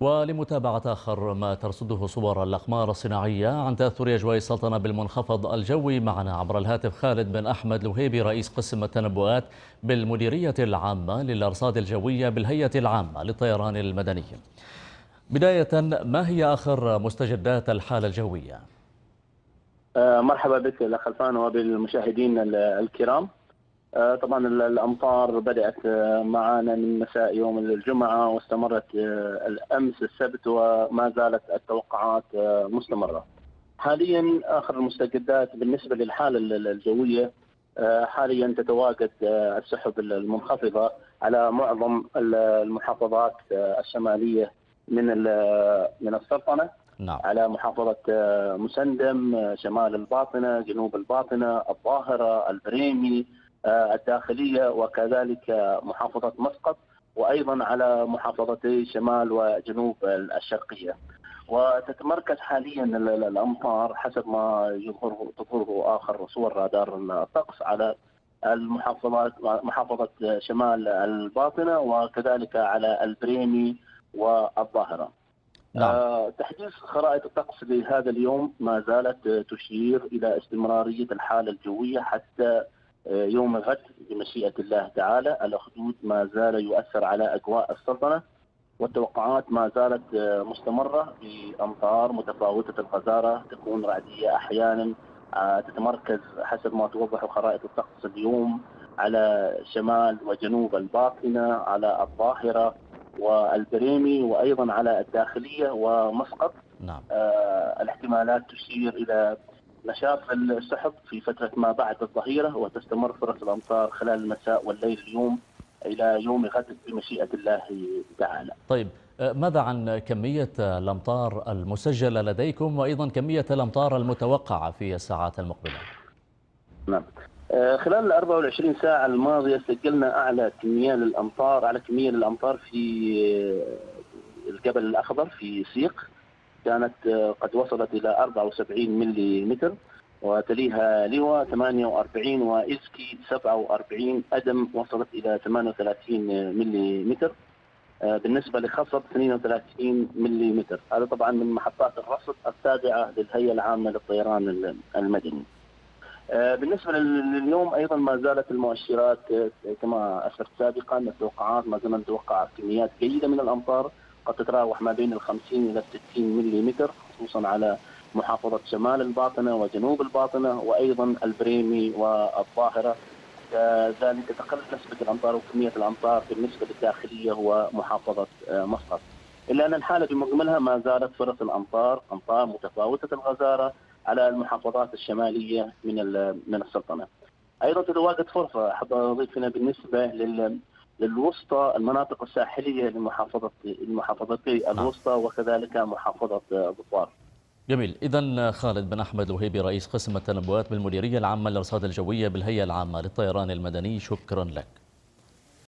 ولمتابعة آخر ما ترصده صور الأقمار الصناعية عن تأثر أجواء السلطنة بالمنخفض الجوي، معنا عبر الهاتف خالد بن أحمد الوهيبي رئيس قسم التنبؤات بالمديرية العامة للأرصاد الجوية بالهيئة العامة للطيران المدني. بداية، ما هي آخر مستجدات الحالة الجوية؟ مرحبا بك الأخ الفان وبالمشاهدين الكرام. طبعا الأمطار بدأت معنا من مساء يوم الجمعة واستمرت الأمس السبت، وما زالت التوقعات مستمرة. حاليا آخر المستجدات بالنسبة للحالة الجوية، حاليا تتواجد السحب المنخفضة على معظم المحافظات الشمالية من السلطنة. نعم. على محافظة مسندم، شمال الباطنة، جنوب الباطنة، الظاهرة، البريمي، الداخلية، وكذلك محافظة مسقط، وأيضا على محافظتي شمال وجنوب الشرقية. وتتمركز حاليا الأمطار حسب ما تظهره آخر صور رادار الطقس على المحافظات، محافظة شمال الباطنة وكذلك على البريمي والظاهرة. نعم. تحديث خرائط الطقس لهذا اليوم ما زالت تشير إلى استمرارية الحالة الجوية حتى يوم الغد بمشيئة الله تعالى. الأخدود ما زال يؤثر على أجواء السلطنة، والتوقعات ما زالت مستمرة بأمطار متفاوتة الغزارة، تكون رعدية أحيانا، تتمركز حسب ما توضح خرائط الطقس اليوم على شمال وجنوب الباطنة، على الظاهرة والبريمي، وأيضا على الداخلية ومسقط. نعم. الاحتمالات تشير إلى نشاط السحب في فترة ما بعد الظهيرة، وتستمر فرص الأمطار خلال المساء والليل اليوم إلى يوم غد بمشيئة الله تعالى. طيب، ماذا عن كمية الأمطار المسجلة لديكم وأيضا كمية الأمطار المتوقعة في الساعات المقبلة؟ نعم. خلال ال 24 ساعة الماضية سجلنا أعلى كمية للأمطار في الجبل الأخضر في سيق، كانت قد وصلت إلى 74 ملي متر، وتليها لواء 48، وإزكي 47، أدم وصلت إلى 38 ملي متر. بالنسبة لخصب 32 ملي متر. هذا طبعا من محطات الرصد التابعة للهيئة العامة للطيران المدني. بالنسبة لليوم أيضا ما زالت المؤشرات كما أشرت سابقا. التوقعات ما زلنا نتوقع كميات جيدة من الأمطار قد تتراوح ما بين 50 إلى 60 ملي متر، خصوصا على محافظة شمال الباطنة وجنوب الباطنة وأيضا البريمي والظاهرة. ذلك تقل نسبة الأمطار وكمية الأمطار بالنسبة للداخلية ومحافظة مسقط، إلا أن الحالة بمجملها ما زالت فرص الأمطار أمطار متفاوتة الغزارة على المحافظات الشمالية من السلطنة. أيضا تتواجد فرصة أحب أضيف هنا بالنسبة للوسطى، المناطق الساحلية لمحافظتي الوسطى وكذلك محافظة ظفار. جميل. إذن خالد بن أحمد الوهيبي رئيس قسم التنبؤات بالمديرية العامة للأرصاد الجوية بالهيئة العامة للطيران المدني، شكرا لك.